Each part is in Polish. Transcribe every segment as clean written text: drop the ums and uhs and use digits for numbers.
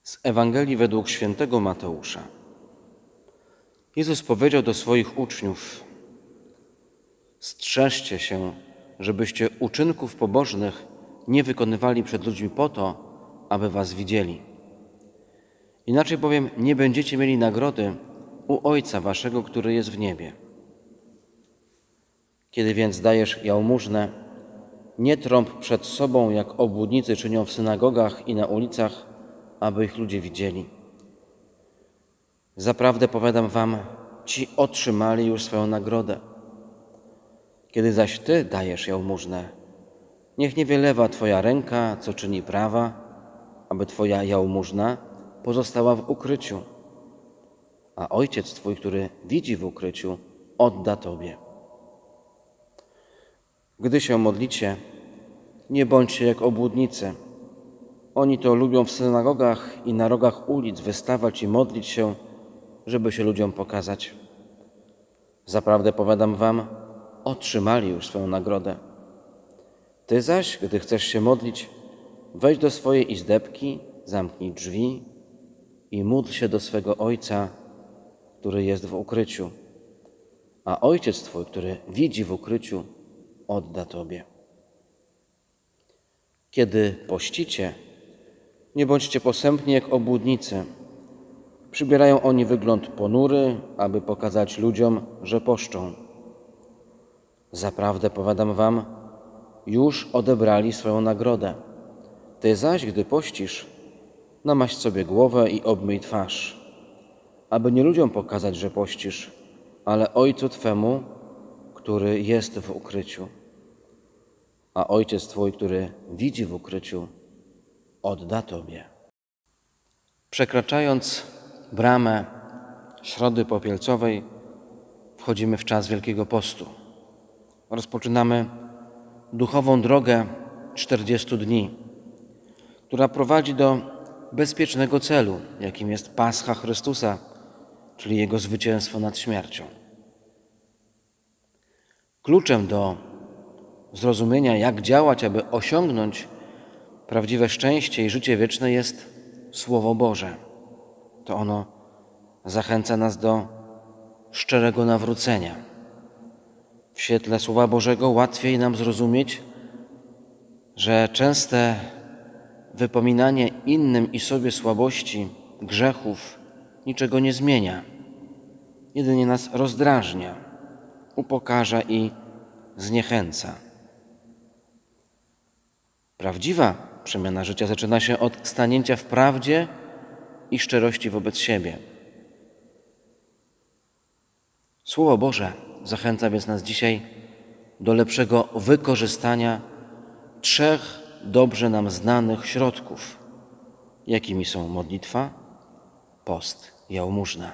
Z Ewangelii według świętego Mateusza. Jezus powiedział do swoich uczniów: strzeżcie się, żebyście uczynków pobożnych nie wykonywali przed ludźmi po to, aby was widzieli. Inaczej bowiem nie będziecie mieli nagrody u Ojca waszego, który jest w niebie. Kiedy więc dajesz jałmużnę, nie trąb przed sobą, jak obłudnicy czynią w synagogach i na ulicach, aby ich ludzie widzieli. Zaprawdę powiadam wam, ci otrzymali już swoją nagrodę. Kiedy zaś ty dajesz jałmużnę, niech nie wylewa twoja ręka, co czyni prawa, aby twoja jałmużna pozostała w ukryciu, a Ojciec twój, który widzi w ukryciu, odda tobie. Gdy się modlicie, nie bądźcie jak obłudnicy. Oni to lubią w synagogach i na rogach ulic wystawać i modlić się, żeby się ludziom pokazać. Zaprawdę powiadam wam, otrzymali już swoją nagrodę. Ty zaś, gdy chcesz się modlić, wejdź do swojej izdebki, zamknij drzwi i módl się do swego Ojca, który jest w ukryciu, a Ojciec twój, który widzi w ukryciu, odda tobie. Kiedy pościcie, nie bądźcie posępni jak obłudnicy. Przybierają oni wygląd ponury, aby pokazać ludziom, że poszczą. Zaprawdę powiadam wam, już odebrali swoją nagrodę. Ty zaś, gdy pościsz, namaść sobie głowę i obmyj twarz, aby nie ludziom pokazać, że pościsz, ale Ojcu Twemu, który jest w ukryciu. A Ojciec Twój, który widzi w ukryciu, odda Tobie. Przekraczając bramę Środy Popielcowej, wchodzimy w czas Wielkiego Postu. Rozpoczynamy duchową drogę 40 dni, która prowadzi do bezpiecznego celu, jakim jest Pascha Chrystusa, czyli Jego zwycięstwo nad śmiercią. Kluczem do zrozumienia, jak działać, aby osiągnąć prawdziwe szczęście i życie wieczne, jest Słowo Boże. To ono zachęca nas do szczerego nawrócenia. W świetle Słowa Bożego łatwiej nam zrozumieć, że częste wypominanie innym i sobie słabości, grzechów niczego nie zmienia. Jedynie nas rozdrażnia, upokarza i zniechęca. Prawdziwa przemiana życia zaczyna się od stanięcia w prawdzie i szczerości wobec siebie. Słowo Boże zachęca więc nas dzisiaj do lepszego wykorzystania 3 dobrze nam znanych środków, jakimi są modlitwa, post i jałmużna.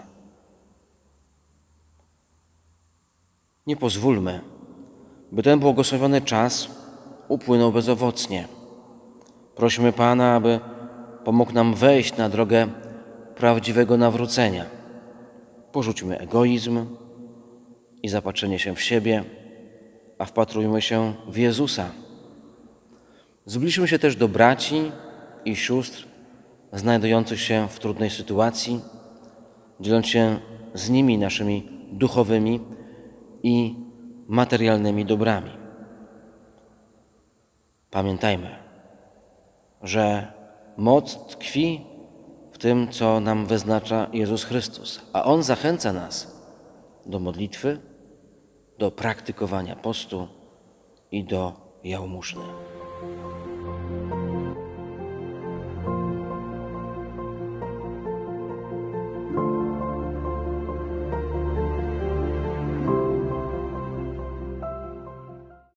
Nie pozwólmy, by ten błogosławiony czas upłynął bezowocnie. Prośmy Pana, aby pomógł nam wejść na drogę prawdziwego nawrócenia. Porzućmy egoizm i zapatrzenie się w siebie, a wpatrujmy się w Jezusa. Zbliżmy się też do braci i sióstr znajdujących się w trudnej sytuacji, dzieląc się z nimi naszymi duchowymi i materialnymi dobrami. Pamiętajmy, że moc tkwi w tym, co nam wyznacza Jezus Chrystus, a On zachęca nas do modlitwy, do praktykowania postu i do jałmużny.